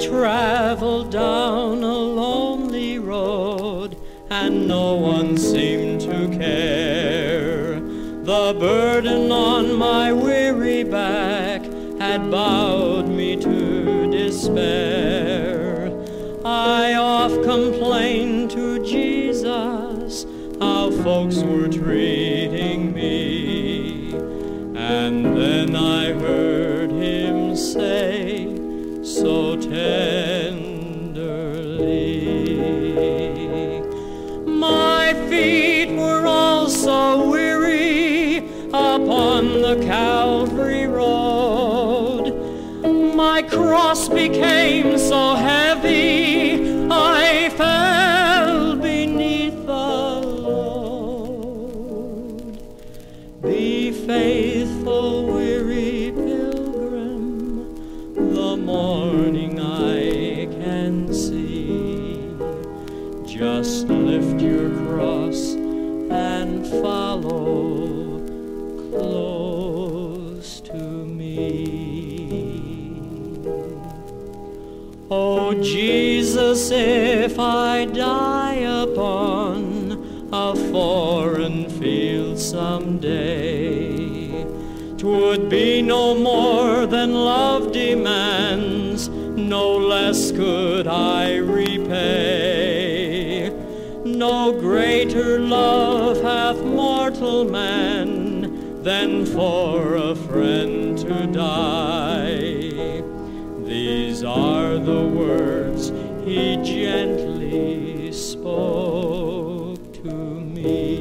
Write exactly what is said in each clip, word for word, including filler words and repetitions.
traveled down a lonely road, and no one seemed to care. The burden on my weary back had bowed me to despair. I oft complained to Jesus how folks were treating me, and then I heard him say so tenderly, my feet were all so weary upon the Calvary road. My cross became so heavy, I fell beneath the load. Be faithful, weary pilgrim, the morning I can see. Just lift your cross and follow close to me. Oh Jesus, if I die upon a foreign field someday, 'twould be no more than love demands, no less could I repay. No greater love hath mortal man than for a friend to die. These are the words he gently spoke to me.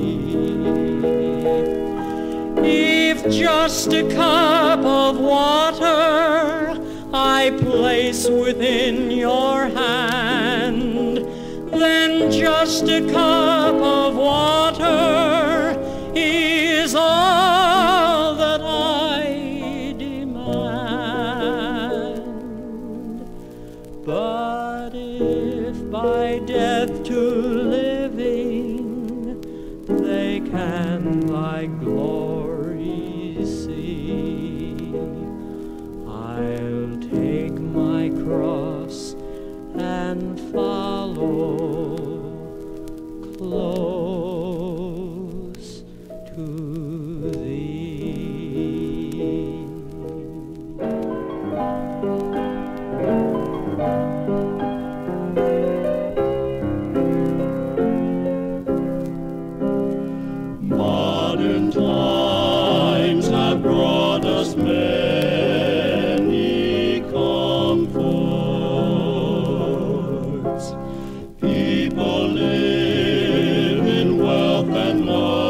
If just a cup of water I place within your hand, then just a cup of water is all that I demand. But if by death to living they can thy glory see, I'll take my cross and follow close to thee. Modern times have brought us many comforts. People live in wealth and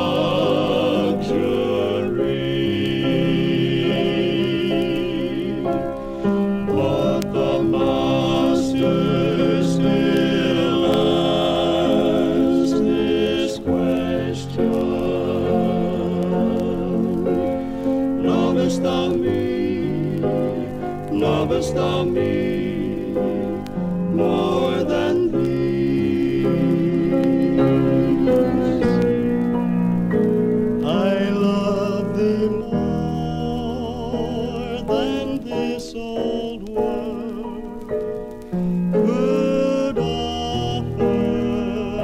luxury, but the Master still asks this question: Lovest thou me? Lovest thou me more than these? I love thee more than this old world could offer.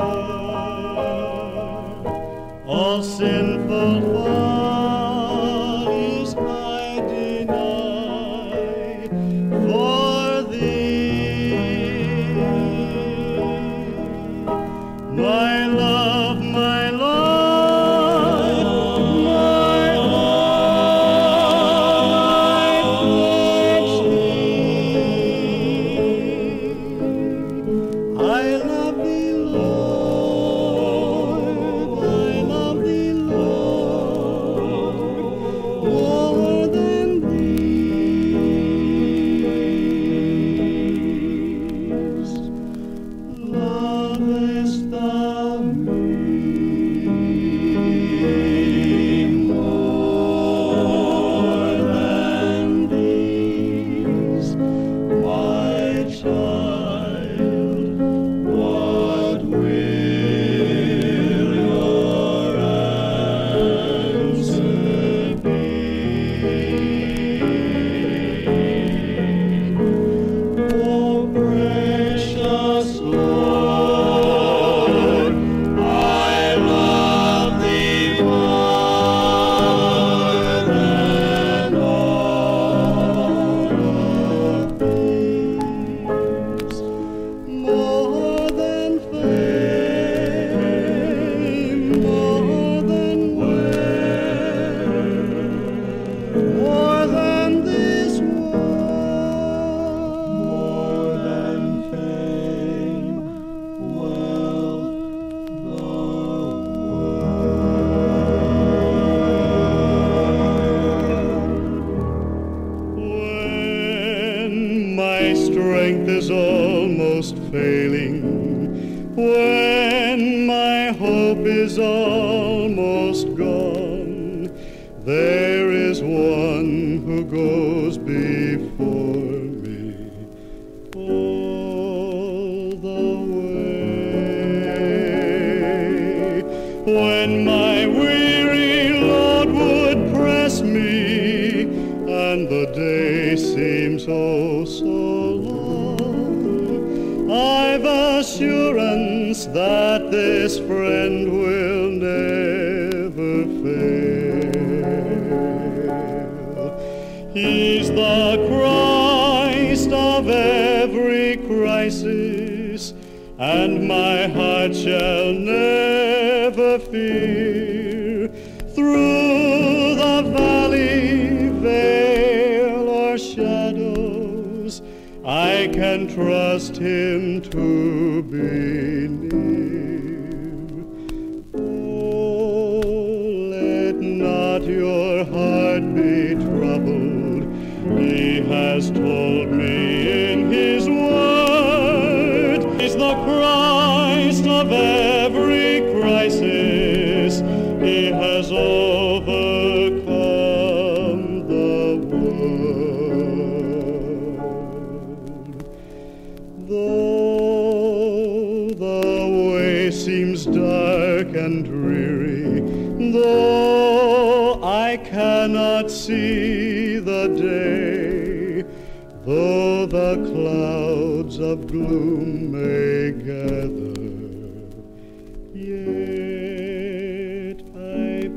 All sinful follies I deny for thee. My love, my love, my love, I pledge thee. strength is almost failing, when my hope is almost gone, there is one who goes before me all the way. When my weary load would press me, and the day seems oh so long, I've assurance that this friend will never fail. He's the Christ of every crisis, and my heart shall never fear. Through the valley, vale, or shadows, I can trust him to be near. Oh, let not your heart be troubled. He has told me in his word, he's the Christ of every crisis. He has overcome the world. Though the way seems dark and dreary, though I cannot see the day, though the clouds of gloom may gather, yet I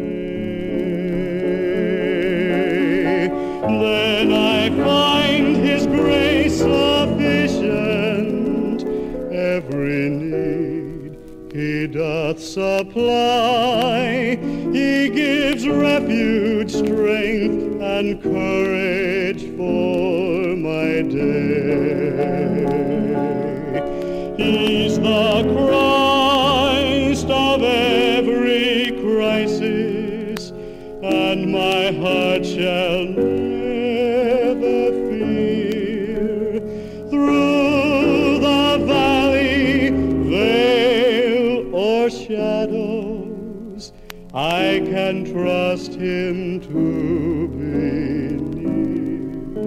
pray. Then I find his grace sufficient, every need he doth supply. He gives refuge, strength, and courage for my day. He's the Christ of every crisis, and my heart shall never fear. Through the valley, vale, or shadows, I can trust him to be near.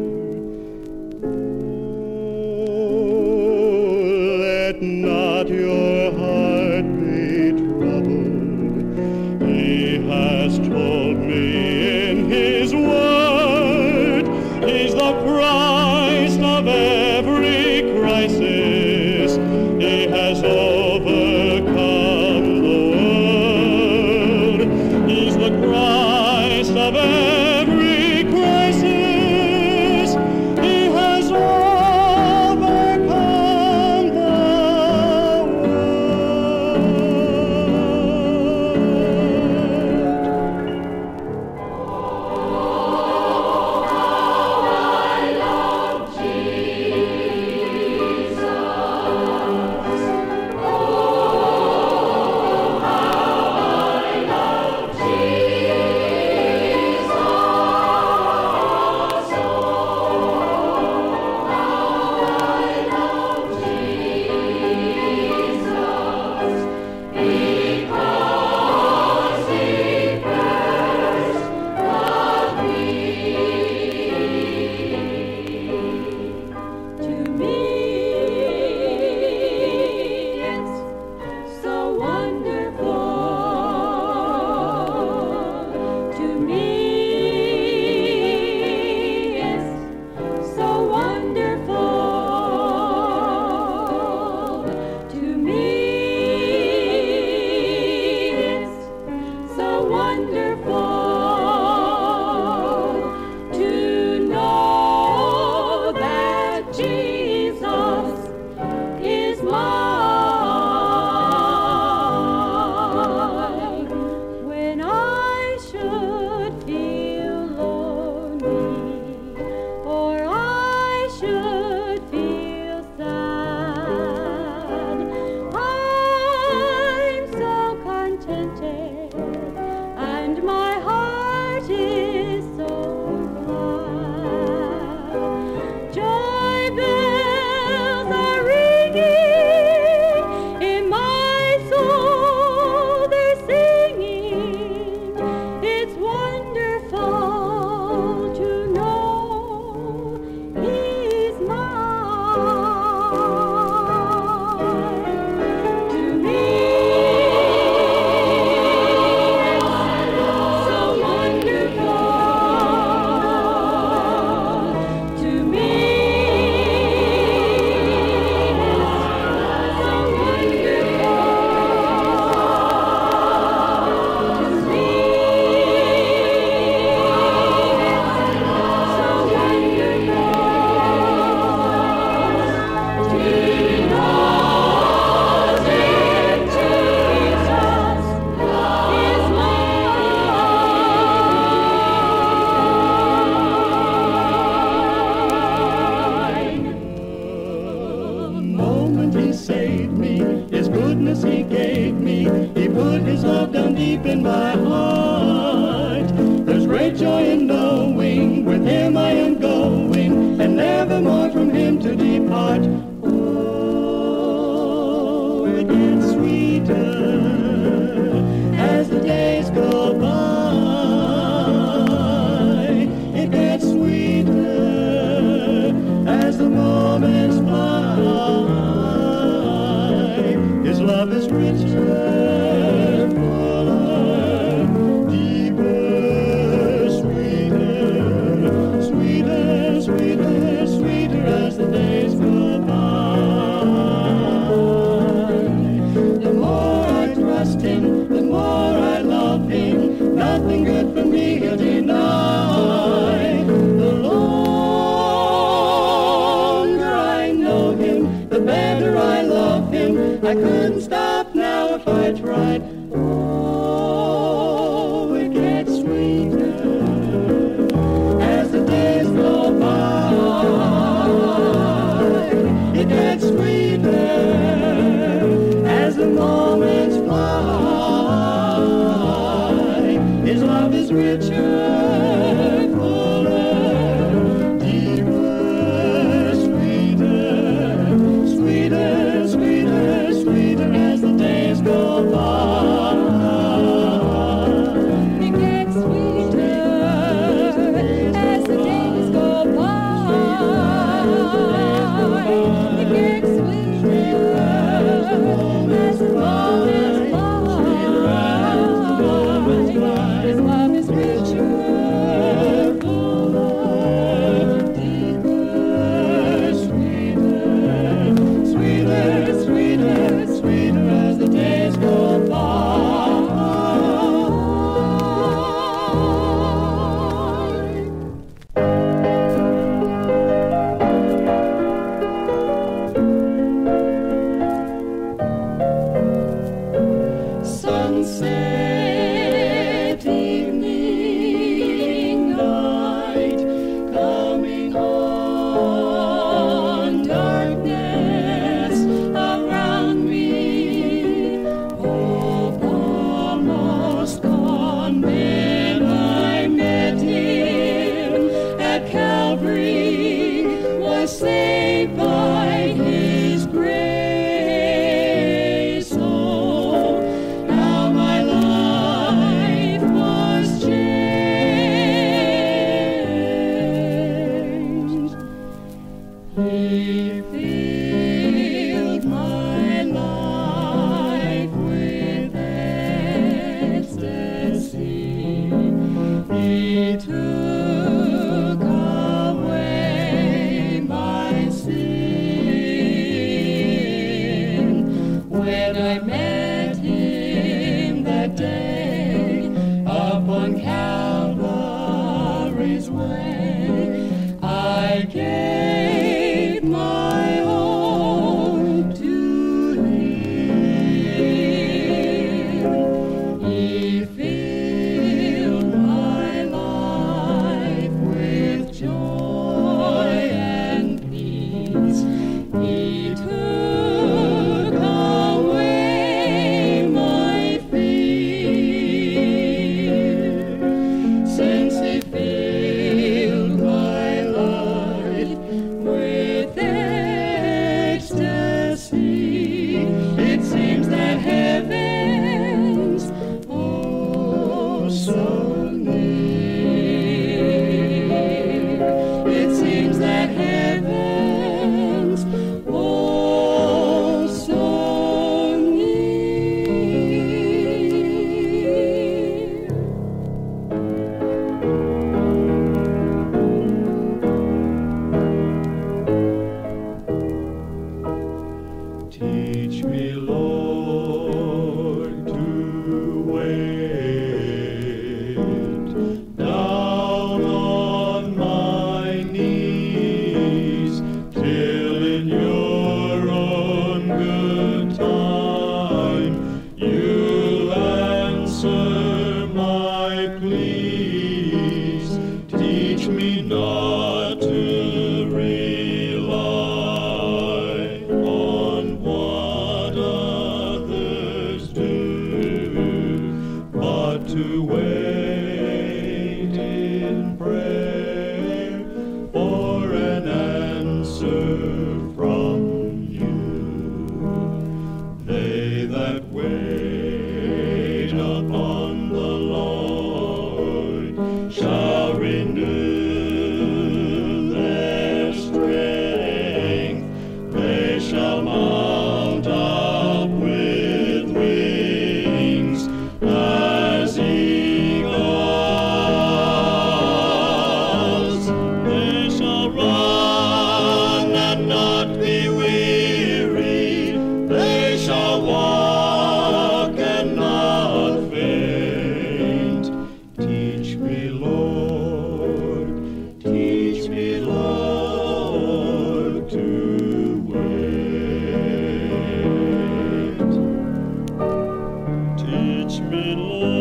Oh, let not your heart be troubled. He has told me in his word, he's the Christ of every crisis. He has overcome the world. He's the Christ of every crisis. He has overcome the world. deep in my heart. There's great joy in knowing with him I am going, and never more from him to depart. Oh, it gets sweeter as the days go by. It gets sweeter as the moments fly. His love is richer, fuller, deeper, sweeter, sweeter, sweeter, sweeter as the days go by. The more I trust him, the more I love him. Nothing good for me he'll deny. The longer I know him, the better I love him. I couldn't stop now if I tried. Oh, it gets sweeter as the days go by. It gets sweeter as the moments fly. His love is richer, fuller, deeper, sweeter, sweeter, sweeter, sweeter as the days go by. It gets sweeter as the days go by. It gets sweeter as the moments fly. His love is richer, fuller, deeper, sweeter, sweeter, sweeter, sweeter as the days go by. Sunset, evening, night, coming on, darkness around me, hope almost gone. When I met him at Calvary, was saved by his grace. Oh, how my life was changed. He filled my life with ecstasy. He took away my deserve from you. They that wait upon the Lord shall renew their strength. They shall mount up with wings as eagles. They shall run and not be weary. They shall walk and not faint. Teach me, Lord, teach me, Lord, to wait. Teach me,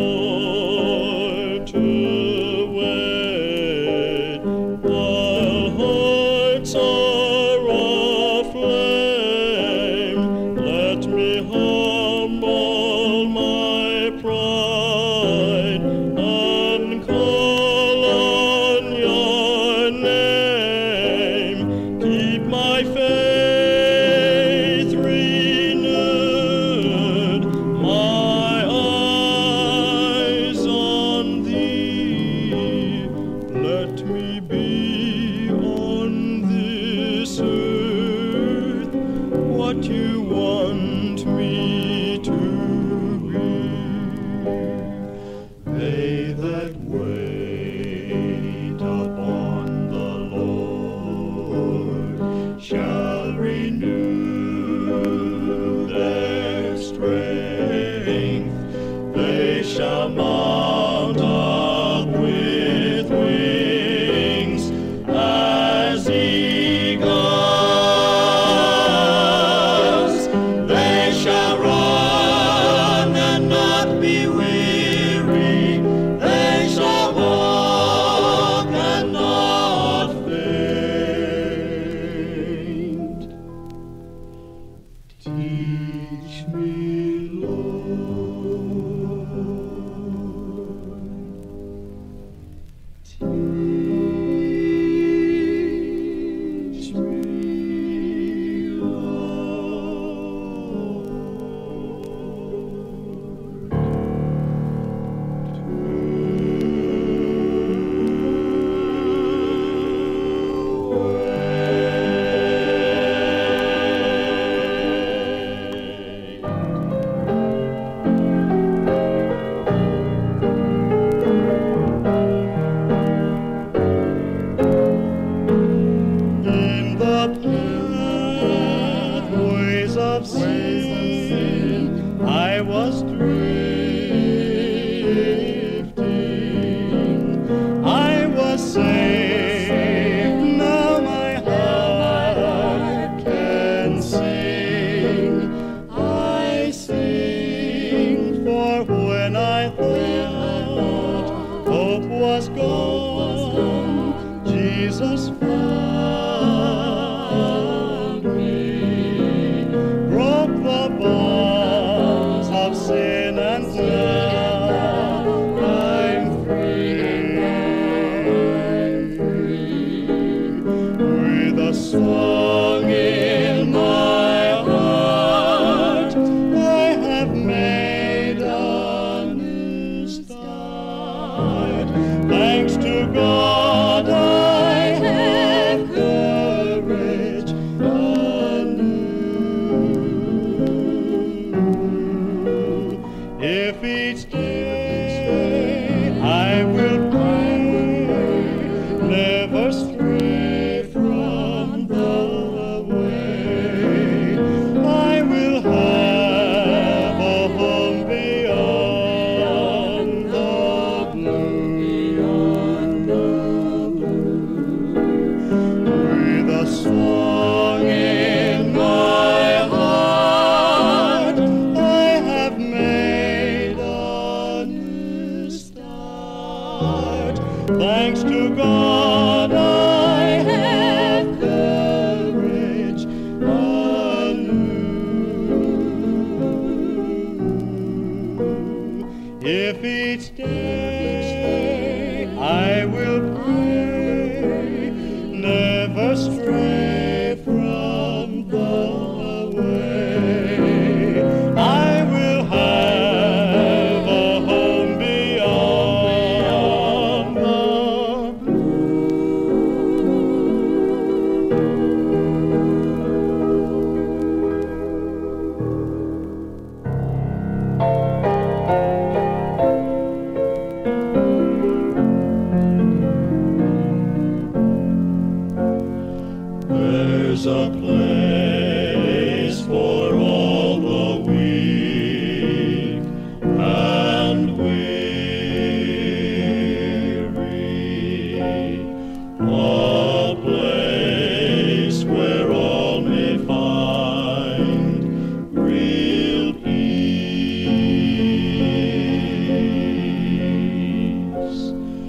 Lord, to wait while hearts are aflame. Let me humble my pride and call on your name. Keep my faith renewed, my eyes on thee. Let me be on this earth what you want me to be. They that wait upon the Lord shall renew their strength. They shall mount up with wings as eagles. They shall run and not be weary. They shall walk and not faint. Teach me, Lord. Teach me, in the pathways of sin, I was drifting. I was saved, now my heart can sing. I sing, for when I thought hope was gone, Jesus found me, broke the bonds of sin, and now I'm free. With a song in my heart, I have made a new start. Thanks to God, I have courage anew. If each day I will pray, never stray from the There's a place for all the weak and weary, a place where all may find real peace.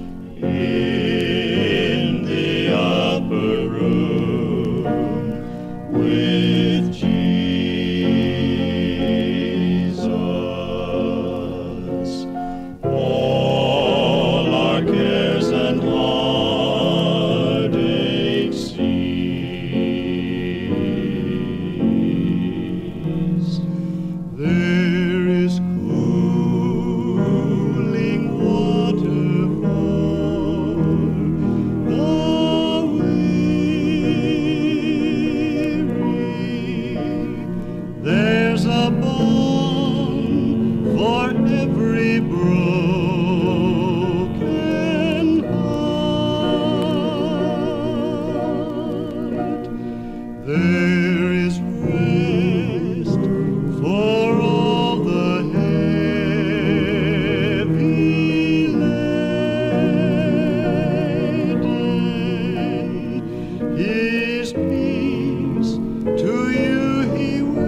In the upper room with Jesus, all our cares and heartaches cease. There is cooling water for the weary. There's a balm for every broken heart. There is rest for all the heavy laden. His peace to you he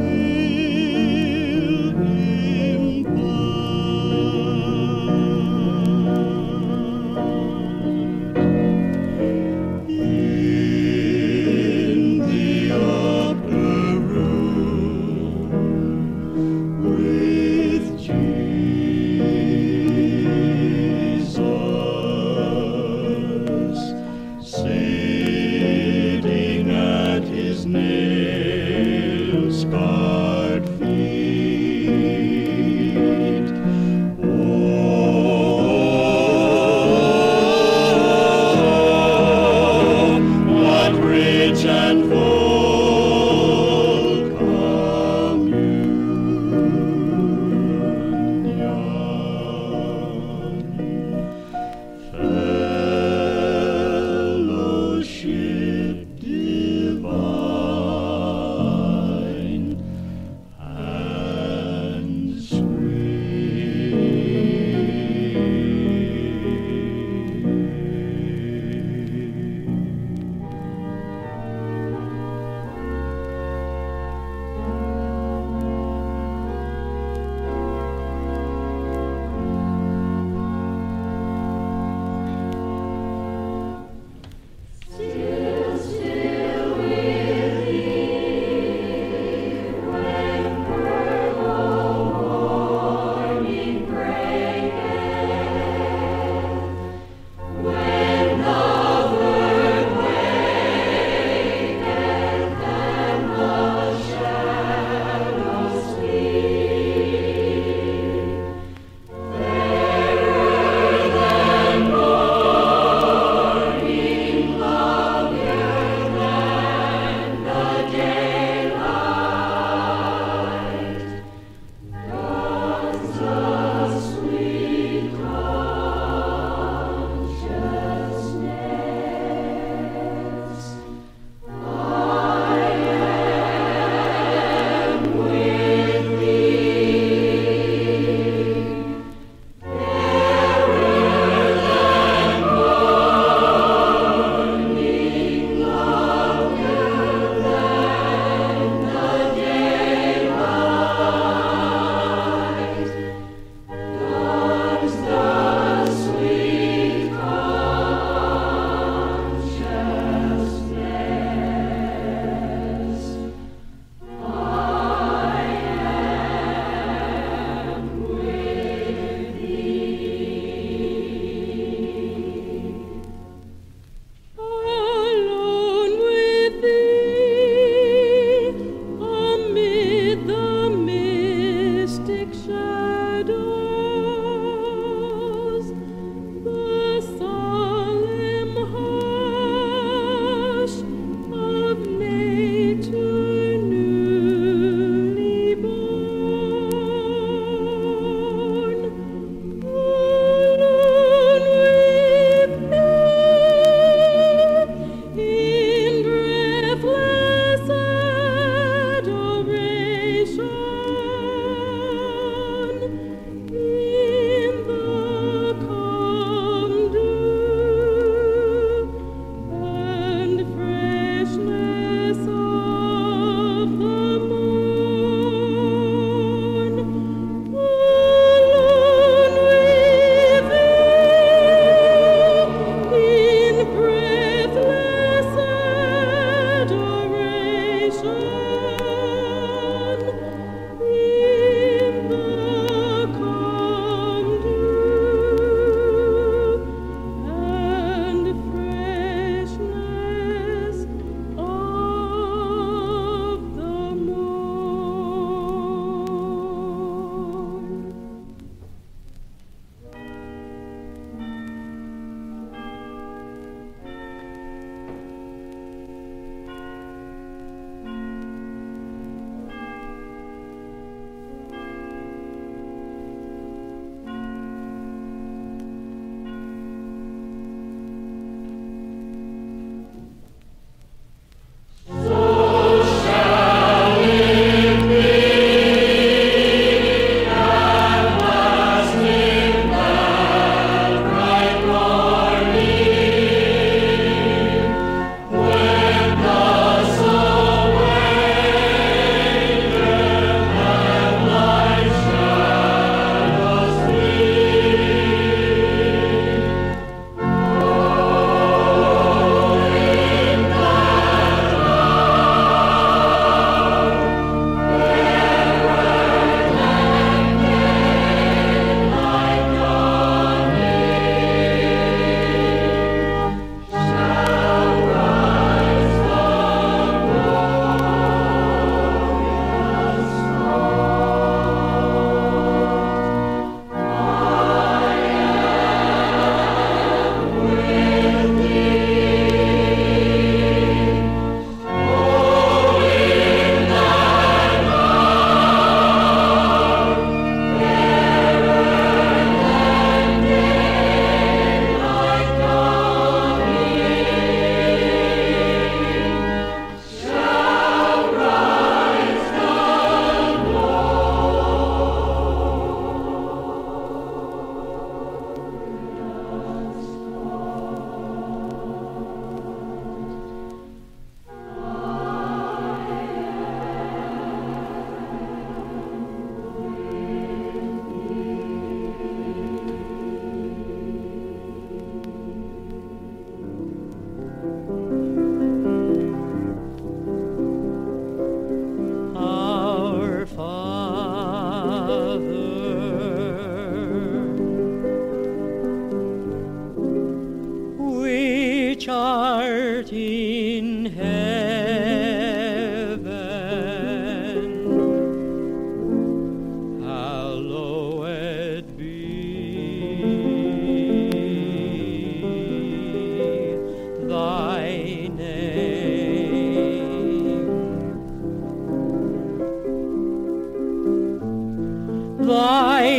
will impart. In the upper room with Jesus, sitting at his nail-scarred feet. Oh, what rich and full communion, fellowship divine and sweet.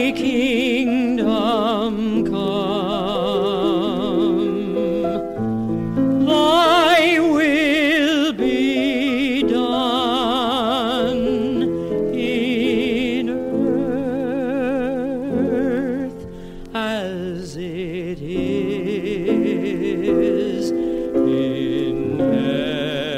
thy kingdom come, thy will be done in earth as it is in heaven.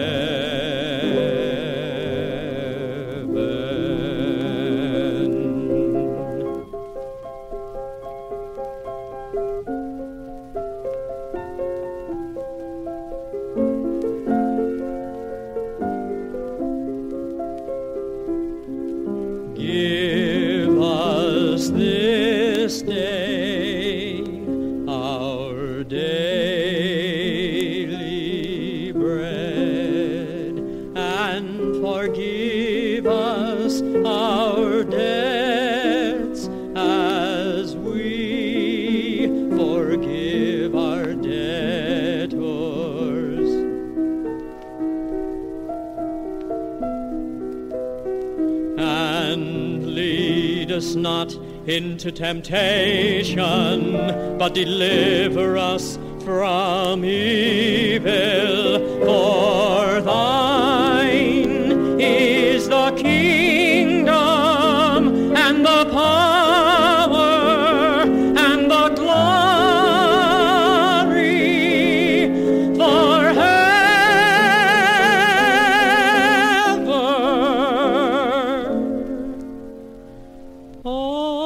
Give us this day our daily bread, and forgive us our debts as we forgive our debtors. And lead us not into temptation, but deliver us from evil. For thine is the kingdom and the power and the glory forever. Oh,